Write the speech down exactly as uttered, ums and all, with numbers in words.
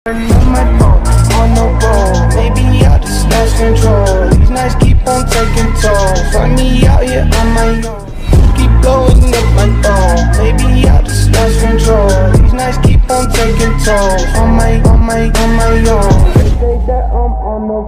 On my phone, on the road, maybe I just lost control. These nights keep on taking toll. Find me out here on my own. Keep blowing up my phone, maybe I just lost control. These nights keep on taking toll. On my, on my, on my own. They say that I'm on the